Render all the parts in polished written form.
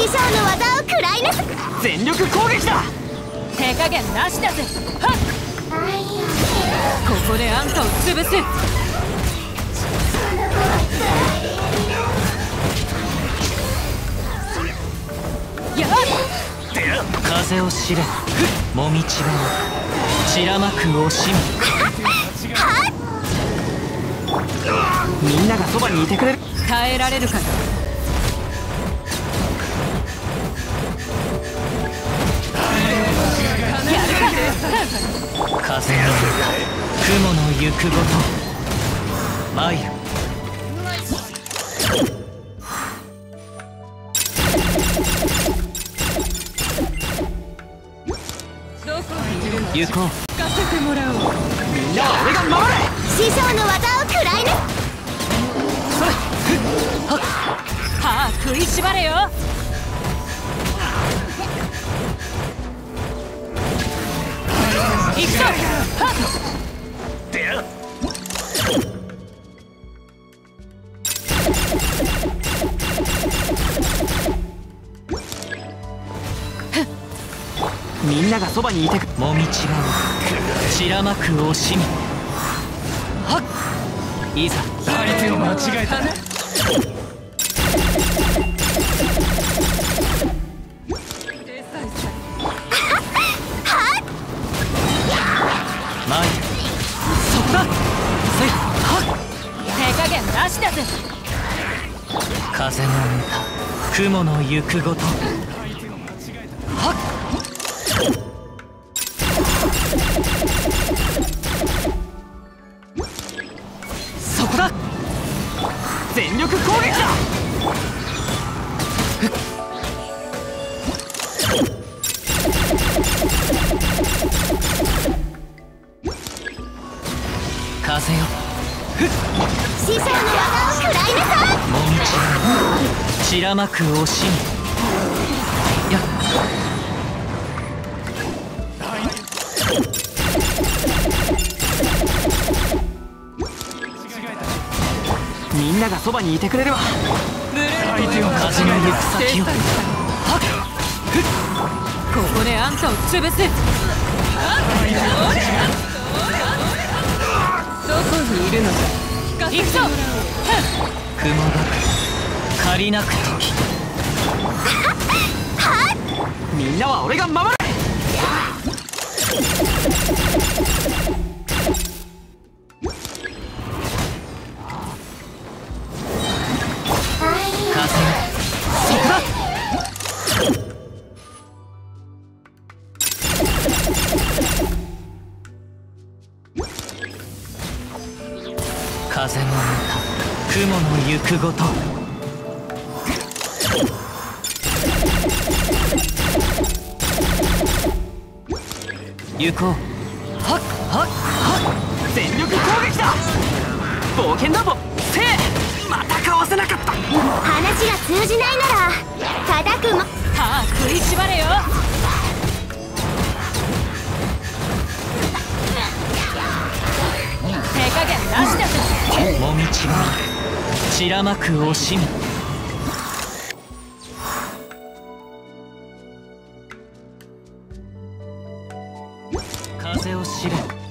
師匠の技を食らいなさい。 全力攻撃だ。 手加減なしだぜ。はっ、ここであんたを潰す。やっ、 風を知れ、もみちばを散らまく惜しみ。みんながそばにいてくれる。 耐えられるかな。やるか。 風の中、雲の行くごと参る。行こう。 聞かせてもらおう。 みんなは俺が守れ。 師匠の技を食らいな。 はあ、食いしばれよ。行くぞ。はっ、 みんながそばにいてく。もみちばを散らまく惜しみ。はっ、いざ。相手を間違えたね。前、そこだ。せい、はっ、 手加減なしだぜ。 風の歌、雲の行くごと。はっ、そこだ。全力攻撃だ。風よ、 師匠の技を食らいなさい。 もみちば散らまく惜しみ。やっ、みんながそばにいてくれるわ。相手を風の行く先を。はっ、 ここであんたを潰す。どこにいるのか聞かせてもらおう。 雲が借りなく時。みんなは俺が守れ。風、そこだ。風の歌、雲の行くごと。行こう。はっはっはっ、全力攻撃だ。冒険だぼ。せい、またかわせなかった。 話が通じないなら叩くも。 はあ、食いしばれよ。手加減なしだぜ。 もみちば散らまく惜しみ。風を知れ。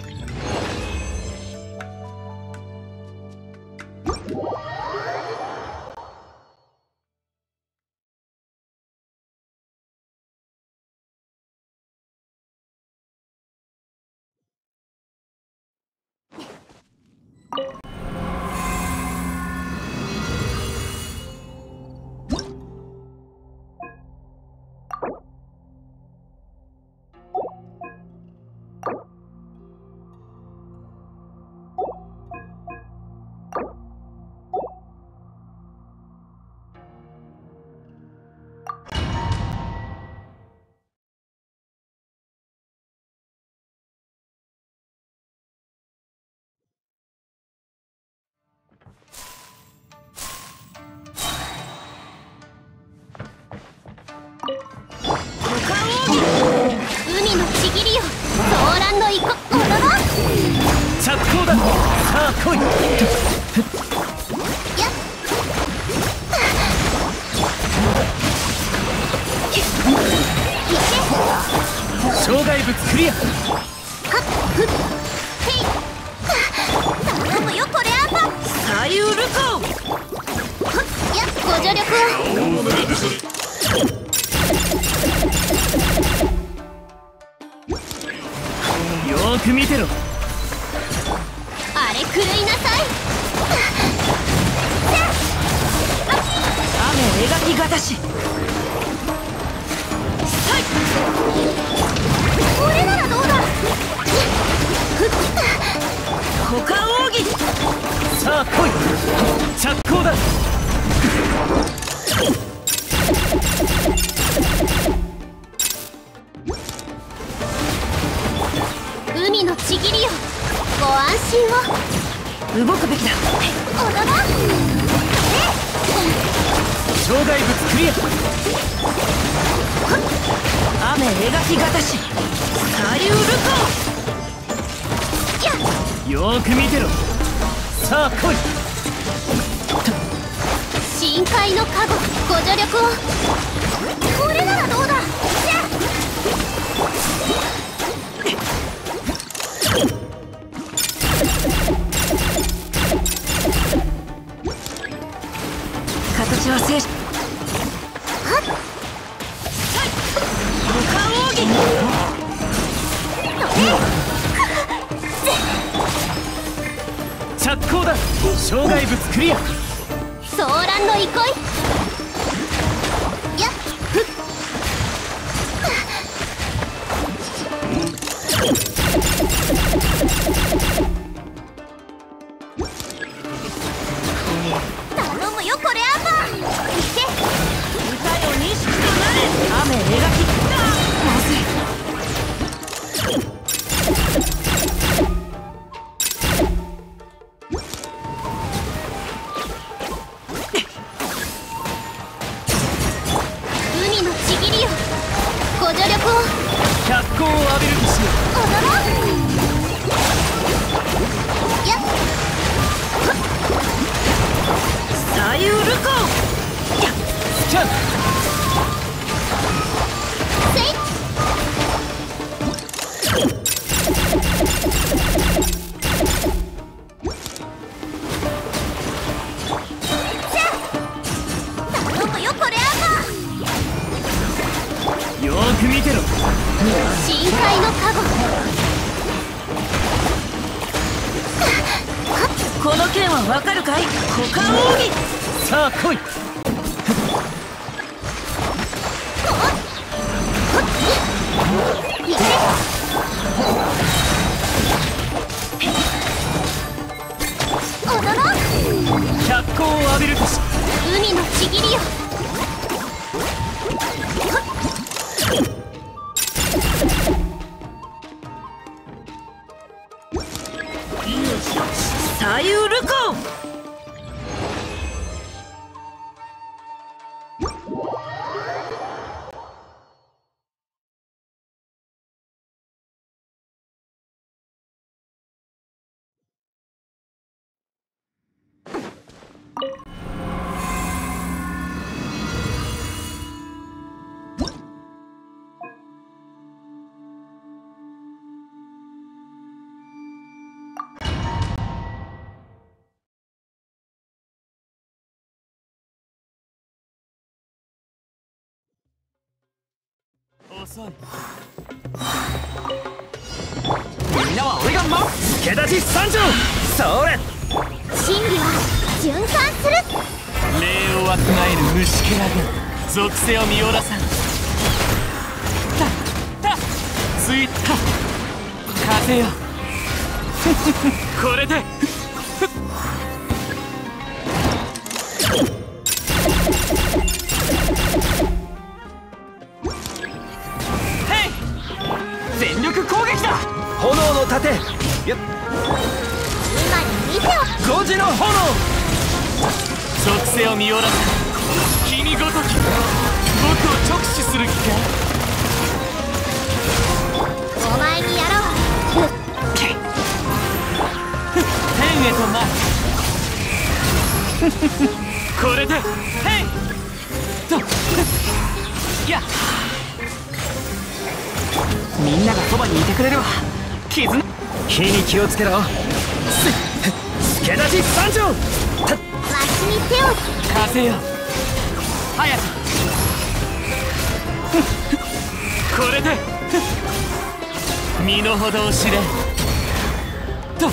海のちぎりよ、ソーランの行こ踊ろう。 着工だ。さあ来い。 やっ障害物クリア。 はっふっへい頼むよこれアンパ左右ルコはっやご助力をよーく見てろ。 あれ狂いなさい雨描きがたし。 これならどうだ股間奥義。 さあ来い。着工だ。 海のちぎりよご安心を動くべきだ。 踊ろう障害物クリア。 雨描きがたし。左右ルやよーく見てろ。さあ来い。 深海の加護ご助力をこれならどうだ形は静止。 はっ股間奥義。 着工だ。障害物クリア。 ソーランの憩いやっふっ頼むよこれアンパーいけ歌よ錦となれ。雨描き。まずい。 海のちぎりよご助力を脚光を浴びるとしよ踊ろうやっ左右ルコう。スキャン。 せい頼むよこれアンパーよーく見てろ。 深海の加護この剣はわかるかい。股間奥義。 さあ来い。 いけ踊ろう脚光を浴びるとし。 海のちぎりよ左右ルコ遅い。みんなは俺が守る。助太刀参上。それ。 真理は循環する礼をわきまえる虫けらが属性を見下ろさん。ついた風よこれでヘイ全力攻撃だ。炎の盾。よっ今に見てお 5時の炎。属性を見下ろさん。君ごとき僕を直視する気か。 お前にやろう天へとなこれでヘイとやみんながそばにいてくれるわ。絆、火に気をつけろ。助立ち参上。 わしに手を。 風よ早く。これで身の程を知れと。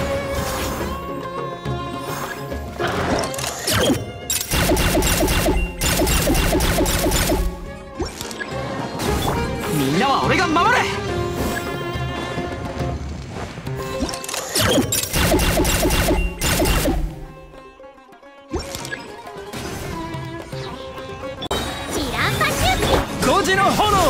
みんなは俺が守れ。 ジランパシューキ。 5時の炎。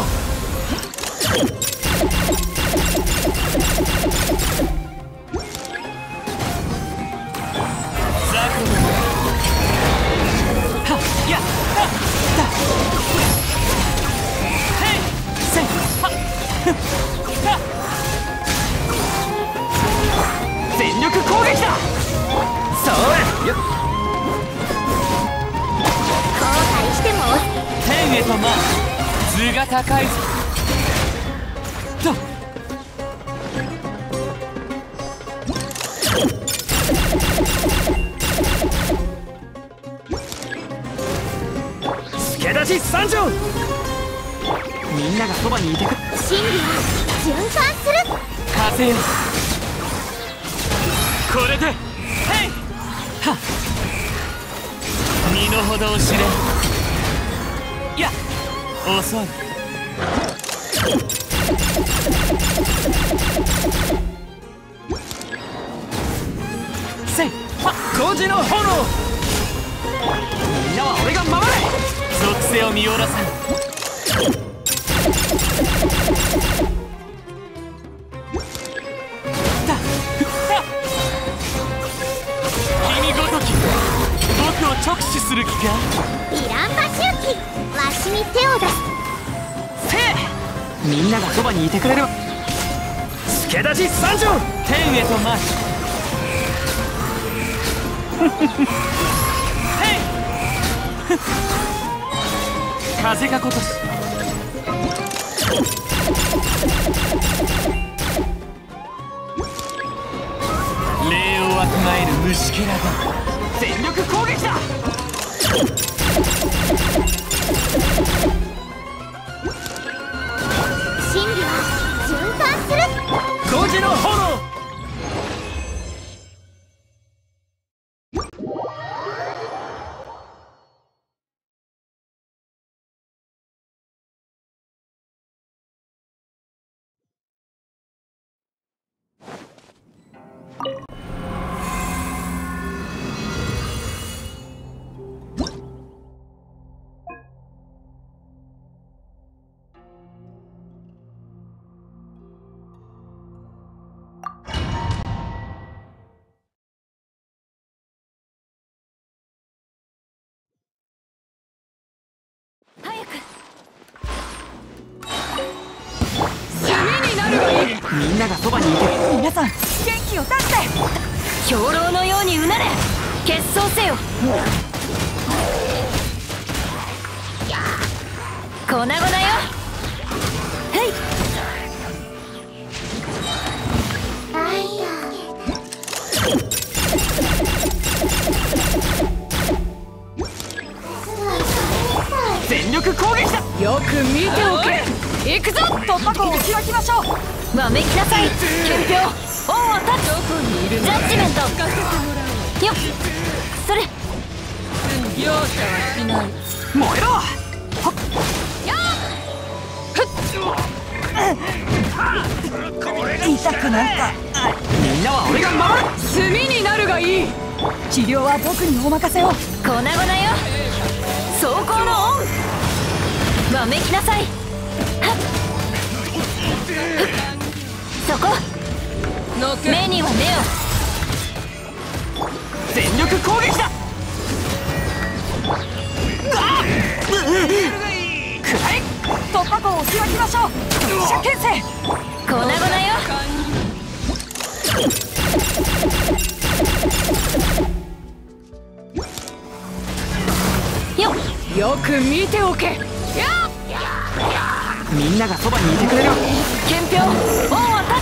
全力攻撃だ。そうや。 後悔しても。 天へと舞う。図が高いぞと。助立ち参上。みんながそばにいてく。 真理は循環する。 風よこれでへいはっ。身の程を知れ。いや遅い。せいはっ。5時の炎。みんなは俺が守れ。属性を見下ろさん。君ごとき僕を直視する気か。 ディランパシューキ。わしに手を出す。 せい。みんながそばにいてくれる。助立ち参上。天へと舞う。へい風がことし。礼をわきまえる虫けらが全力攻撃だ。 真理は循環する。 5時の炎。 早く。炭になるがいい。 みんながそばにいて。 皆さん元気を出して。兵糧のようにうなれ。結束せよ。粉々よ。へい。 全力攻撃だ。 よく見ておけ。行くぞ。突破口を開きましょう。わめきなさい。憲兵恩を断つ。ジャッジメントよっ。それ容赦はしない。 燃えろ。 痛くなんか。 みんなは俺が守る。 炭になるがいい。治療は僕にお任せを。粉々よ。走行の恩。わめきなさい。はっそこ。目には目を。 全力攻撃だ。くらえ。 突破口を開きましょう。飛車牽制。粉々よ。よっ。よく見ておけ。 みんながそばにいてくれる。 憲兵恩は立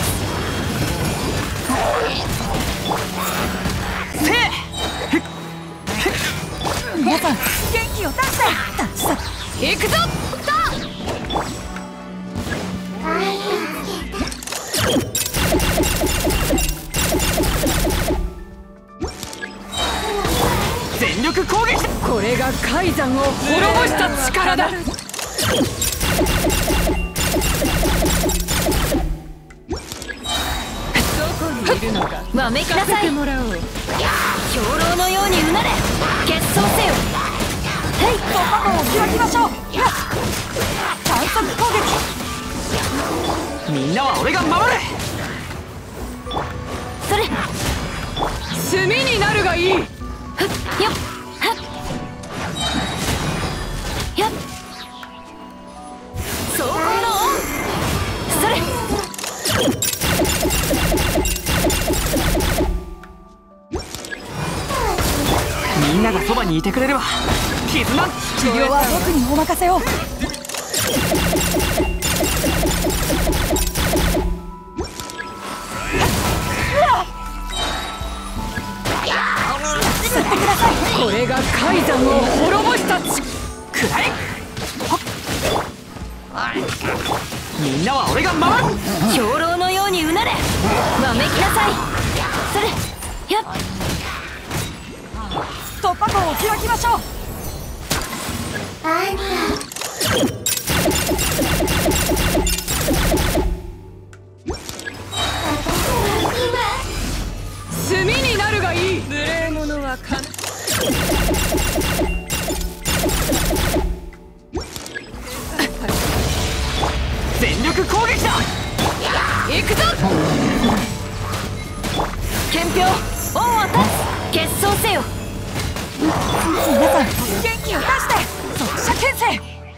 せえ。 つ。皆さん元気を出して行くぞ。 全力攻撃だ。 これが海山を滅ぼした力だ。わめきなさい。兵糧のようにうなれ。決闘せよ。へい、突破口を開きましょう。反則攻撃。 みんなは俺が守る。 それ炭になるがいい。ふっよっはっよっ総合のオン。それみんながそばにいてくれるわ。絆。 治療は僕にお任せを。これが海山を滅ぼしたち。 くらえ。みんなは俺が守る。 兵糧のようにうなれ。わめきなさい。それやっ突破口を開きましょう。炭になるがいい。無礼者はか全力攻撃だ。 行くぞ。憲兵恩は立つ。決闘せよ。皆さん元気を出して速射牽制。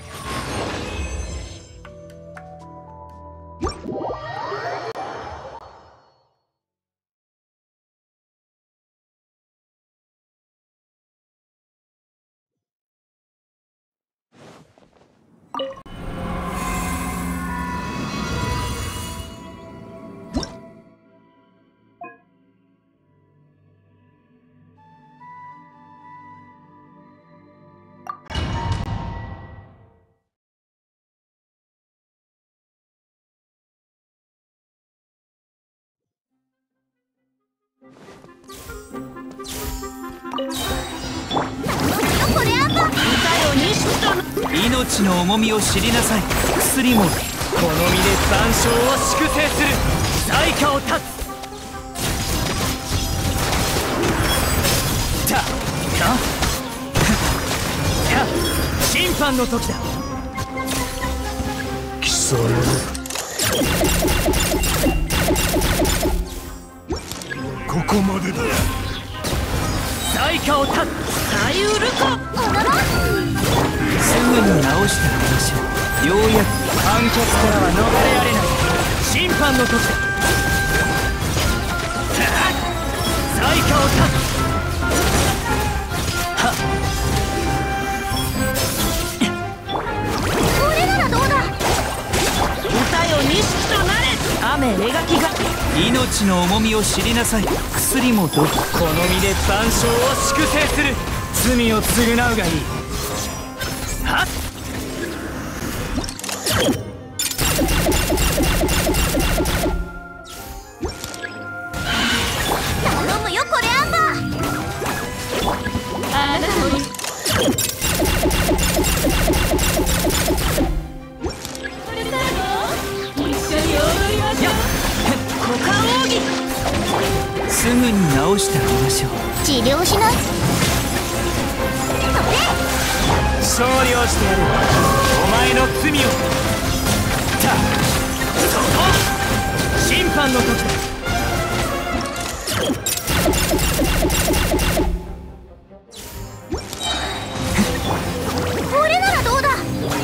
命の重みを知りなさい。薬もこの身で残照を粛清する。在家を断つ。審判の時だ。 貴様ここまでだ。 在家を断つ。 さゆるか。 すぐに直してあげましょう。ようやく判決からは逃れられない。審判の時だ。在家を断つ。 これならどうだ。 歌よ錦となれ。雨描きが。 命の重みを知りなさい。薬もどこ。この身で残照を粛清する。罪を償うがいい。はっ。 頼むよこれアンバー。 あなたもこれからも一緒に踊りましょう。股間奥義。 すぐに直してあげましょう。 治療しな。 勝利をしてやる。お前の罪を。そこ審判の時だ。 これならどうだ。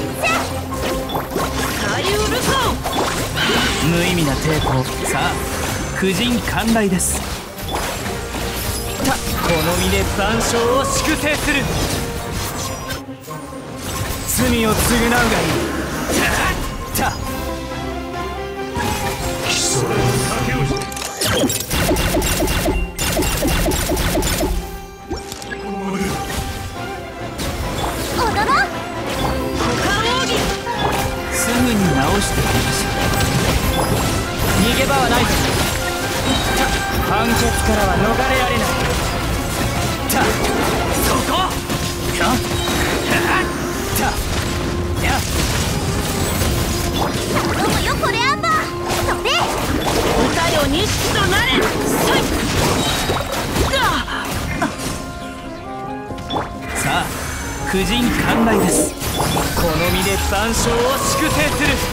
さゆるか。 無意味な抵抗。さあ婦人寛大です。この身で残照を粛清する。罪を償うがいい。 さあ基礎竹をしてここまでだ。 踊ろう。 すぐに直してきましょう。逃げ場はないぞ。判決からは逃れられない。そこかや頼むよこれアンバー。それ歌よ錦となれ。 さあ婦人寛大です。この身で万象を粛清する。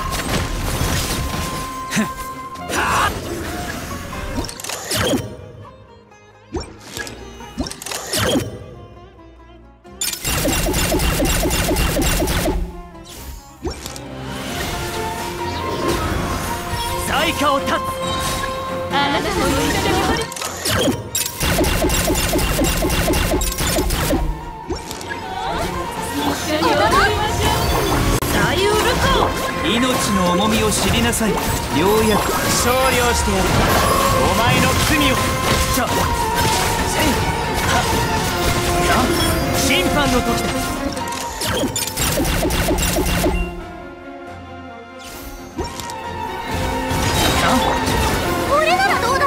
在家を立つ。 あなたも一緒に踊る。一緒に踊りましょう。さゆるこ。 命の重みを知りなさい。ようやく勝利をしてやる。お前の罪を。審判の時だ。 これならどうだ。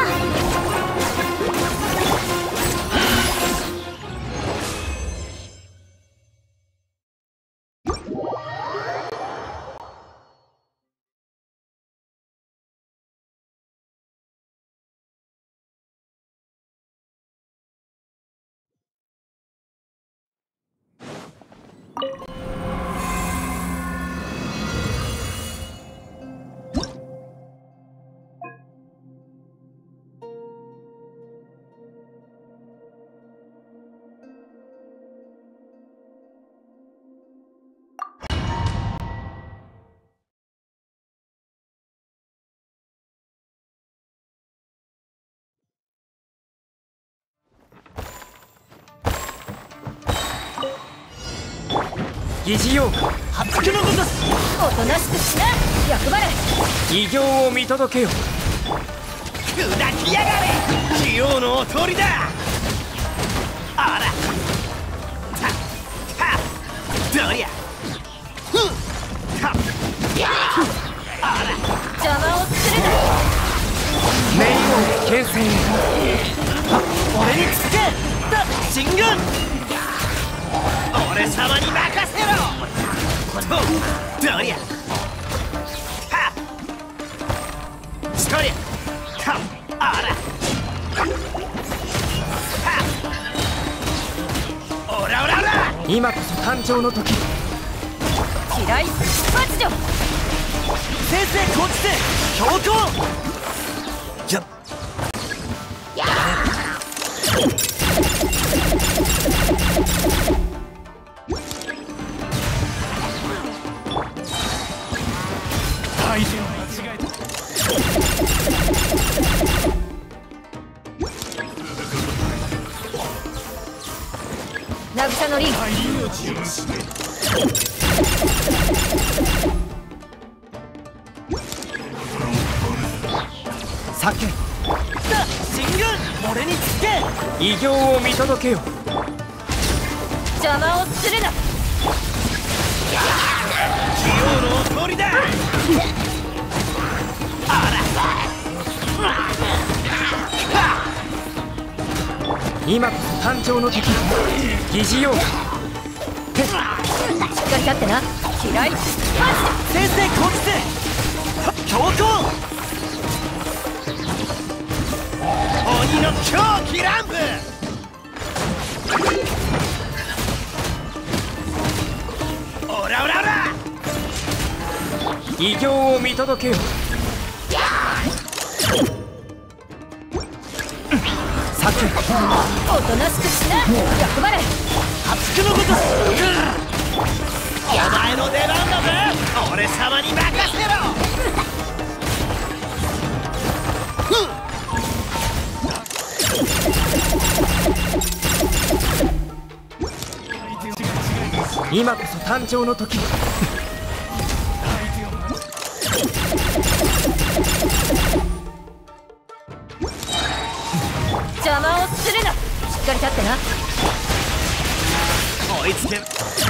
疑似用発腹のごとす。 おとなしくしな。役払い。 異形を見届けよ。 砕きやがれ。器用のお通りだ。あらどりゃあら邪魔をするな。 冥王牽制。俺につけ進軍。 俺様に任せろ。どりゃそりゃあらオラオラオラ。 今こそ誕生の時。 嫌い発情。 先生こっちで強行。じゃ相手を間違えた。 渚のリン。 避け進軍。俺につけ異形を見届けよ。 邪魔をするな。 器用のお通りだ。あら今こそ誕生の時。疑似用しっかり立ってな。嫌い発先生こっちで強行。 鬼の狂気乱舞。オラオラオラ。 異形を見届けよ。避けおとなしくしな。役払い。 発腹のごとす。 お前の出番だぜ。俺様に任せろ。 今こそ誕生の時。 邪魔をするな。しっかり立ってな。 追いつけ。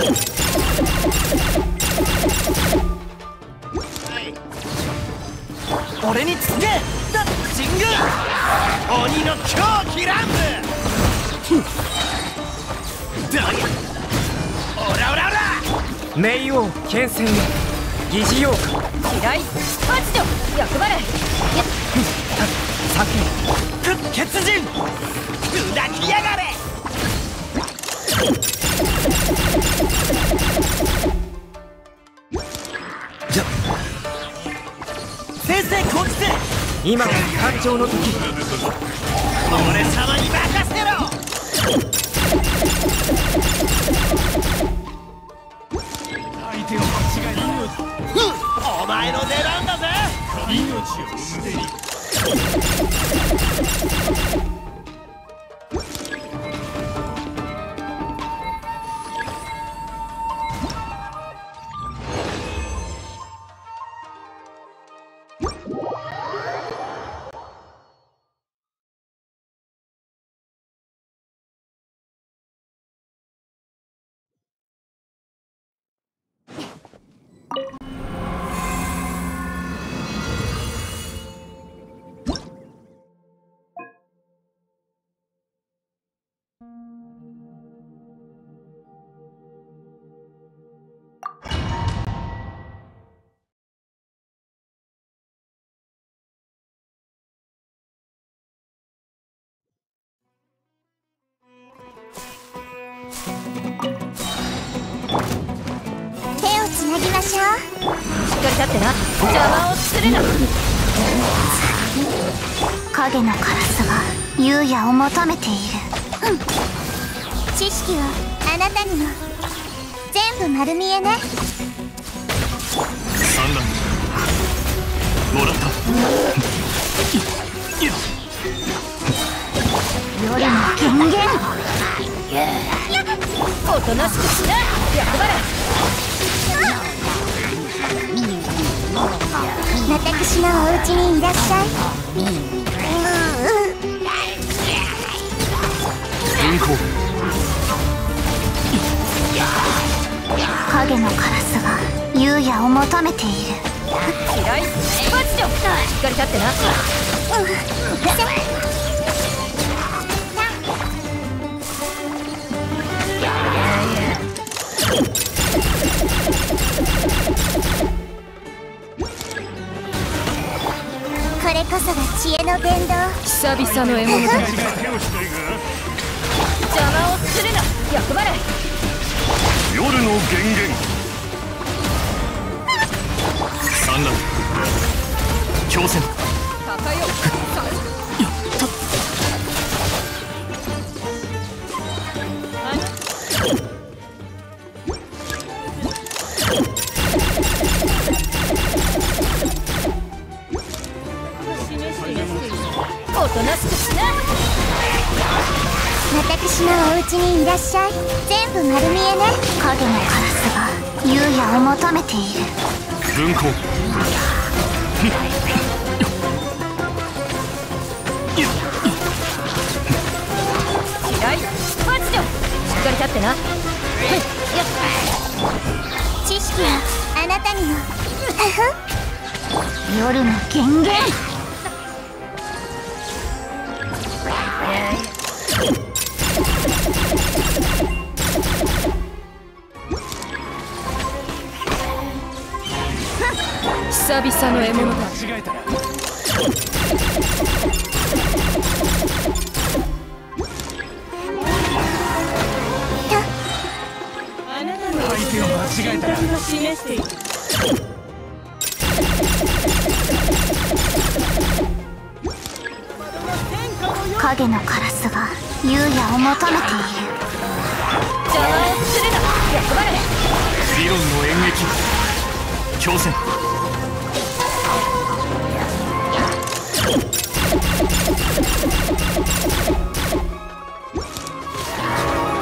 俺につけだ神宮。 鬼の狂気乱舞。だがオラオラオラ。 冥王剣戦へ疑似妖怪嫌いパチョ役払い。 酒血人砕きやがれ。 先生こっちで。今は誕生の時。 俺様に任せろ。 相手を間違える。 お前の出番だぜ。 命を捨てに。 手をつなぎましょう。 しっかり立ってな。邪魔をするな。 影のカラスが優也を求めている。知識はあなたにも。全部丸見えね。 三段もらった。 夜の権限。 おとなしくしな。役払い。 私のお家にいらっしゃい。 運行。 影のカラスが優也を求めている。 嫌いパチョしっかり立ってな。 これこそが知恵の伝道。 久々の獲物だ。 間違え手をしないが。 邪魔をするな。役払い。 夜の源源。三段強戦。 高よ。おとなしくしな。 私のお家にいらっしゃい。全部丸見えね。影のカラスが優也を求めている。 運行。 嫌いパチョしっかり立ってな。 知識はあなたにも。夜の権限。 久々の獲物だ。 間違えたら。相手を間違えたら。 影のカラスが優也を求めている。 邪魔をするな。役払い。 理論の演劇。強戦。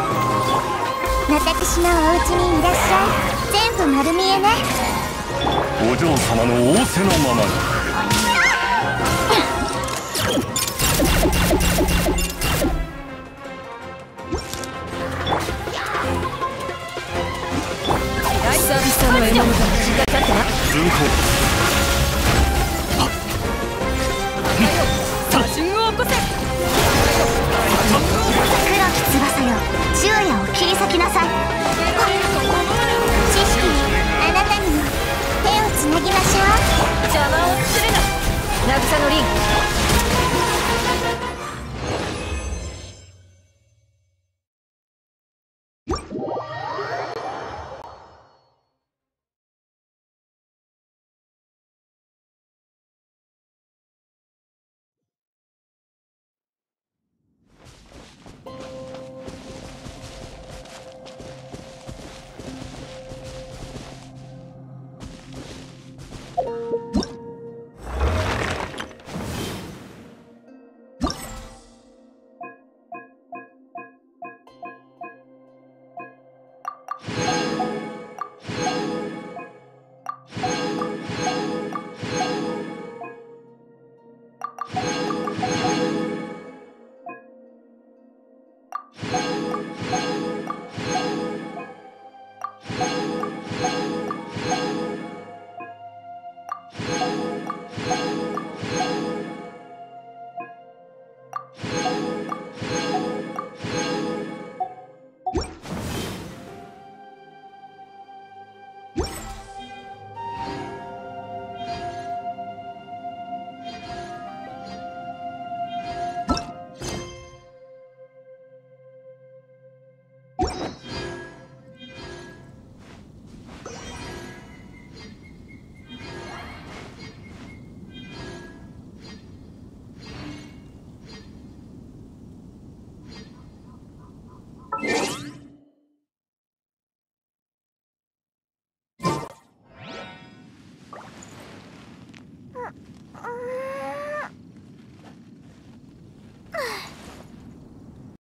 私のお家にいらっしゃい。全部丸見えね。 お嬢様の仰せのままに。 久々の獲物が引っかかってな。 分行。 写真を起こせ。 黒き翼よ、昼夜を切り裂きなさい。知識、あなたにも手をつなぎましょう。 邪魔をするな。渚の凛。